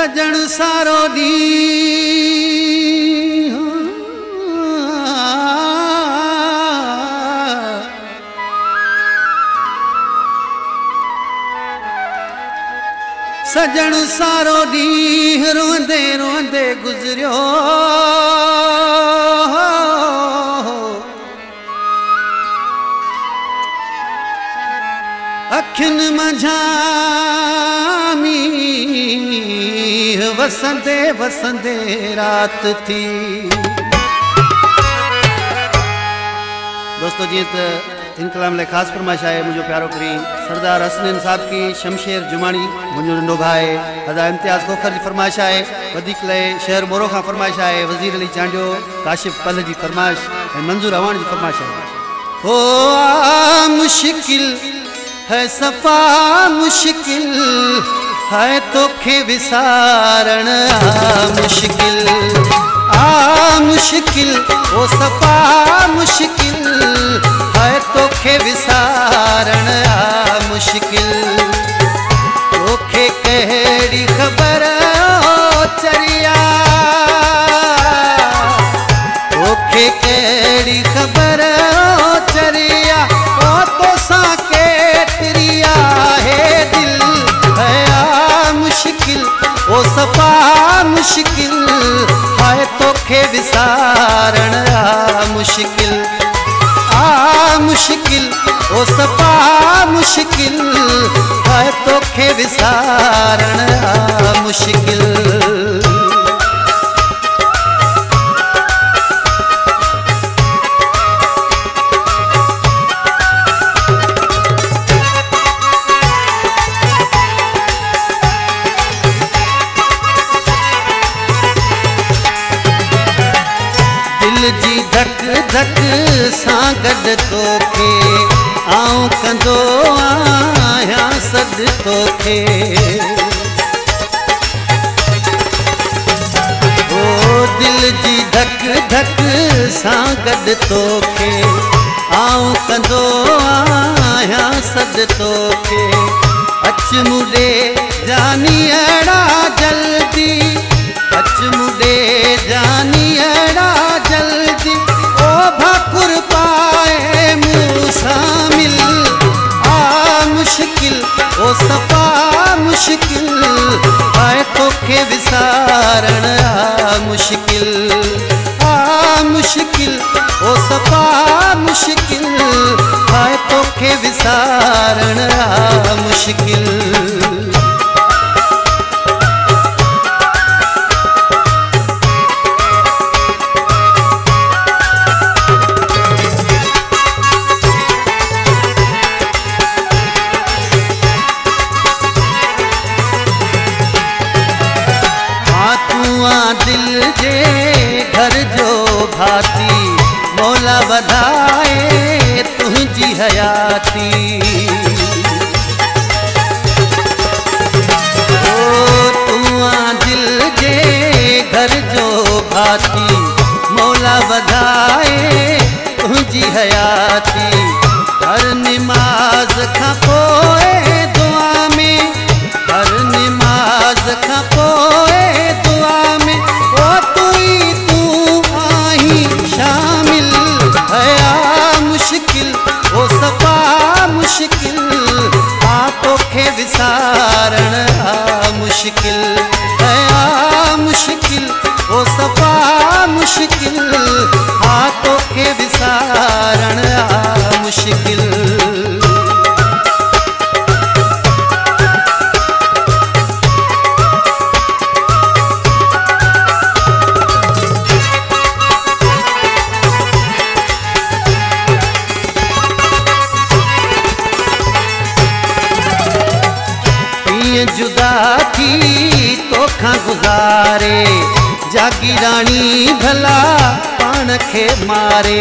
सजण सारो ॾींहुं सजण सारो ॾींहुं रोंदे रोंदे गुज़रियो अखियुनि मंझां मींहुं वसंदे वसंदे रात थी। दोस्तों जी त इनकलाम लाइ ख़ासि फरमाइश आहे मुंहिंजो प्यारो करी सरदार हसनैन साहब की शमशेर जुमानी मुंहिंजो नंढो भाउ हज़ा इम्तियाज़ खोखर जी फरमाइश आहे। वधीक लाइ शहर मोरो खां फरमाइश आहे। वज़ीर अली चांडियो काशिफ पल जी फरमाइश ऐं मंज़ूर अवान जी फरमाइश आहे। हो मुश्किल है सफ़ा मुश्किल है तोखे विसारण मुश्किल मुश्किल ओ सफ़ा मुश्किल है तोखे विसारण मुश्किल तोखे कहिड़ी ख़बर चरिया तोखे कहिड़ी ख़बर चरिया ओ तोसां केतिरी आहे दिल है मुश्किल ओ सफ़ा मुश्किल है तोखे विसारण मुश्किल मुश्किल ओ सफ़ा मुश्किल है तोखे विसारण मुश्किल। दिल जी धक धक सां गॾु तोखे आऊं कंदो आहियां सॾु तोखे ओ दिल जी धक धक सां गॾु तोखे आऊं कंदो आहियां सॾु तोखे अच मुॾे जानी अहिड़ा जल्दी अच मुॾे जानी अहिड़ा जल्दी ओ भाकुर पाए मूं सां मिल मुश्किल ओ सफ़ा मुश्किल है तोखे विसारण मुश्किल मुश्किल ओ सफ़ा मुश्किल है तोखे विसारण मुश्किल। दिल जे घर जो भाती मौला वधाए तुझी हयाती ओ तू दिल जे घर जो भाती मौला वधाए तुझी हयाती हर निमाज़ खां पोइ दुआ में हर निमाज़ खां पोइ दुआ में ओ तू आई शामिल है मुश्किल ओ सफ़ा मुश्किल तोखे विसारण मुश्किल है मुश्किल ओ सफ़ा मुश्किल तोखे विसारण मुश्किल। जुदा थी तोखां गुज़ारे जागी रानी भला पाण खे मारे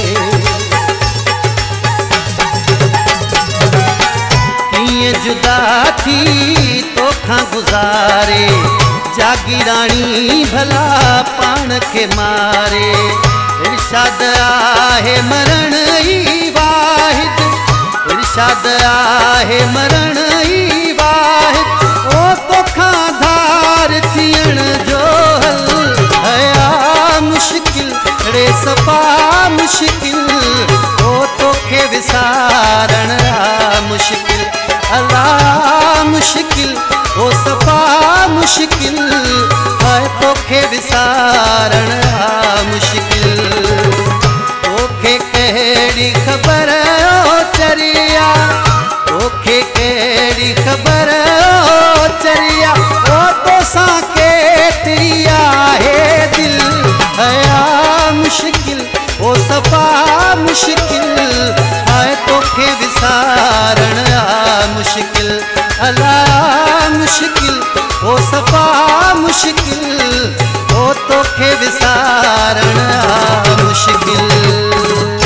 कीअं जुदा थी तोखां गुज़ारे जागी रानी भला पाण खे मारे इरशाद आहे मरण ई वाहिद इरशाद आहे मरण ई वाहिद ओ तोखां धा पार थियण जो हल हया मुश्किल रे सफ़ा मुश्किल ओ तोखे विसारण मुश्किल अल्लाह मुश्किल ओ सफ़ा मुश्किल है तोखे विसारण मुश्किल तोखे कहिड़ी ख़बर ओ चरिया तोखे कहिड़ी ख़बर ओ चरिया ओ तोसां केतिरी आहे दिल हया मुश्किल ओ सफ़ा मुश्किल है तोखे विसारण मुश्किल अल्लाह मुश्किल ओ सफ़ा मुश्किल ओ तोखे विसारण मुश्किल।